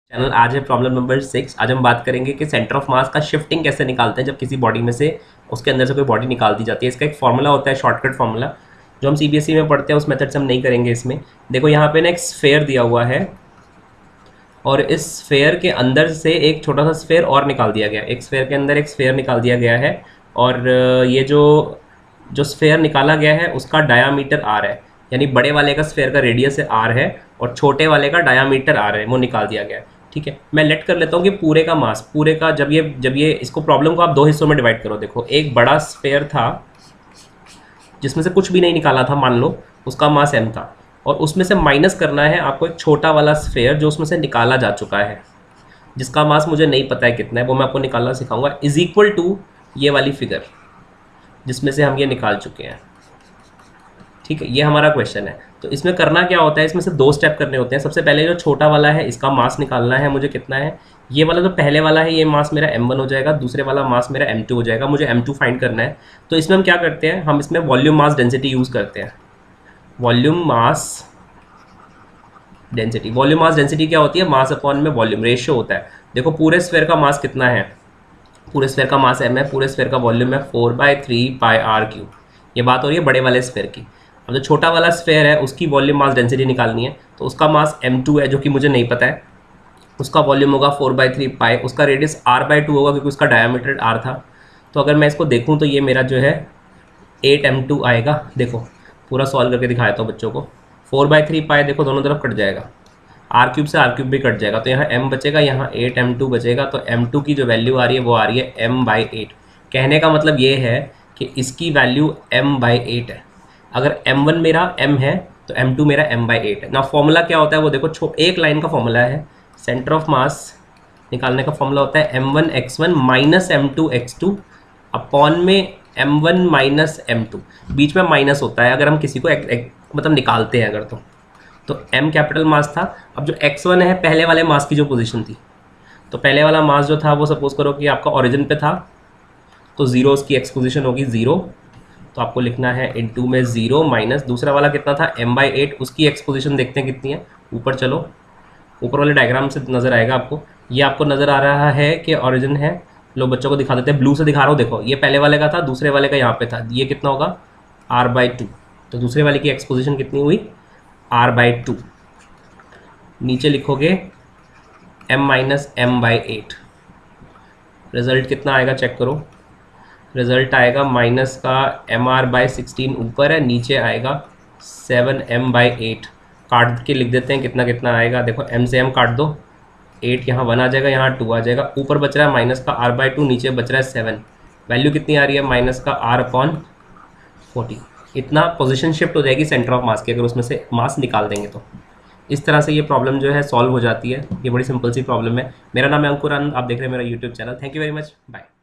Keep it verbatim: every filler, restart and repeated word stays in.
Channel. आज है problem number six. आज हम बात करेंगे कि सेंटर ऑफ मास का शिफ्टिंग कैसे निकालते हैं जब किसी बॉडी में से उसके अंदर से कोई बॉडी निकाल दी जाती है। इसका एक फॉर्मूला होता है, शॉर्टकट फॉर्मूला, जो हम सीबीएसई में पढ़ते हैं। उस मेथड से हम नहीं करेंगे इसमें। देखो यहाँ पे ना एक स्फेयर दिया हुआ है और इस स्फेयर के अंदर से एक छोटा सा स्फेयर और निकाल दिया गया। एक स्फेयर के अंदर एक स्फेयर निकाल दिया गया है और ये जो जो स्फेयर निकाला गया है उसका डायामीटर आर है, यानी बड़े वाले का स्फेयर का रेडियस आर है और छोटे वाले का डायामीटर आर है, वो निकाल दिया गया है। ठीक है, मैं लेट कर लेता हूँ कि पूरे का मास, पूरे का जब ये जब ये इसको प्रॉब्लम को आप दो हिस्सों में डिवाइड करो। देखो, एक बड़ा स्फेयर था जिसमें से कुछ भी नहीं निकाला था, मान लो उसका मास एम था, और उसमें से माइनस करना है आपको एक छोटा वाला स्फेयर जो उसमें से निकाला जा चुका है, जिसका मास मुझे नहीं पता है कितना है, वो मैं आपको निकालना सिखाऊंगा, इज इक्वल टू ये वाली फिगर जिसमें से हम ये निकाल चुके हैं। ठीक है, ये हमारा क्वेश्चन है। तो इसमें करना क्या होता है, इसमें से दो स्टेप करने होते हैं। सबसे पहले जो छोटा वाला है इसका मास निकालना है मुझे, कितना है ये वाला जो पहले वाला है, ये मास मेरा एम वन हो जाएगा, दूसरे वाला मास मेरा एम टू हो जाएगा। मुझे एम टू फाइंड करना है। तो इसमें हम क्या करते हैं, हम इसमें वॉल्यूम मास डेंसिटी यूज़ करते हैं। Volume mass density, volume mass density क्या होती है, मास अपॉन में वॉल्यूम रेशियो होता है। देखो पूरे स्फेयर का मास कितना है, पूरे स्फेयर का मास एम है, पूरे स्फेयर का वॉल्यूम है four by three pi r cube. ये बात हो रही है बड़े वाले स्फेयर की। अब जो छोटा वाला स्फेयर है उसकी वॉल्यूम मास डेंसिटी निकालनी है, तो उसका मास एम टू है जो कि मुझे नहीं पता है, उसका वॉल्यूम होगा फोर बाई थ्री पाई, उसका रेडियस आर बाई टू होगा क्योंकि उसका डायमीटर आर था। तो अगर मैं इसको देखूँ तो ये मेरा जो है एट एम टू आएगा। देखो पूरा सॉल्व करके दिखाता हूँ बच्चों को। फोर बाई थ्री पाई देखो दोनों तरफ कट जाएगा, आर क्यूब से आर क्यूब भी कट जाएगा, तो यहाँ m बचेगा, यहाँ एट एम टू बचेगा। तो एम टू की जो वैल्यू आ रही है वो आ रही है m बाई एट। कहने का मतलब ये है कि इसकी वैल्यू m बाई एट है। अगर एम वन मेरा m है तो एम टू मेरा m बाई एट है ना। फॉर्मूला क्या होता है वो देखो, छो एक लाइन का फॉर्मूला है। सेंटर ऑफ मास निकालने का फॉर्मूला होता है m one x one minus m two x two upon में m one minus m two. बीच में माइनस होता है अगर हम किसी को एक, एक, मतलब निकालते हैं अगर, तो तो m कैपिटल मास था। अब जो एक्स वन है पहले वाले मास की जो पोजीशन थी, तो पहले वाला मास जो था वो सपोज करो कि आपका ओरिजिन पे था, तो ज़ीरो उसकी एक्स पोजीशन होगी ज़ीरो, तो आपको लिखना है इनटू में ज़ीरो माइनस दूसरा वाला कितना था m बाई एट, उसकी एक्स पोजीशन देखते हैं कितनी है। ऊपर चलो, ऊपर वाले डायग्राम से नज़र आएगा आपको। ये आपको नज़र आ रहा है कि ओरिजिन है, लो बच्चों को दिखा देते हैं, ब्लू से दिखा रहा हूँ। देखो ये पहले वाले का था, दूसरे वाले का यहाँ पे था, ये कितना होगा r बाई टू, तो दूसरे वाले की एक्स पोजीशन कितनी हुई r बाई टू। नीचे लिखोगे m minus m by eight, result कितना आएगा चेक करो। रिजल्ट आएगा माइनस का एम आर बाई सिक्सटीन ऊपर है, नीचे आएगा सेवन एम बाई एट। काट के लिख देते हैं कितना कितना आएगा। देखो m से m काट दो, एट यहाँ वन आ जाएगा, यहाँ टू आ जाएगा, ऊपर बच रहा है माइनस का r बाई टू, नीचे बच रहा है सेवन। वैल्यू कितनी आ रही है, माइनस का r अपॉन फोर्टी। इतना पोजीशन शिफ्ट हो जाएगी सेंटर ऑफ मास की अगर उसमें से मास निकाल देंगे तो। इस तरह से ये प्रॉब्लम जो है सॉल्व हो जाती है। ये बड़ी सिंपल सी प्रॉब्लम है। मेरा नाम है अंकुर आनंद, आप देख रहे हैं मेरा YouTube channel. Thank you very much, bye.